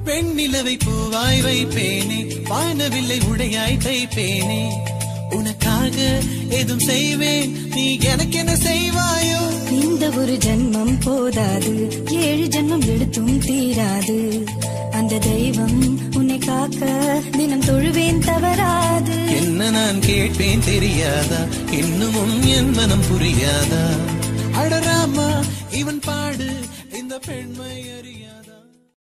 பெண்ணிலவை பூவாய் வைப்பேனே வானவில்லை உடையாய் தைப்பேனே உனக்காக எதுவும் செய்வேன் நீ எனக்கு என்ன செய்வாயோ இந்த ஒரு ஜென்மம் போதாது 7 ஜென்மம் எடுத்தும் தீராது அந்த தெய்வம் உன்னை காக்க தினம் தொழுவேன் தவறாது என்ன நான் கேட்பேன் தெரியாதா இன்னமும் என் மனம் புரியாதா அடராமா இவன் பாடு இந்த பெண்மை அறியா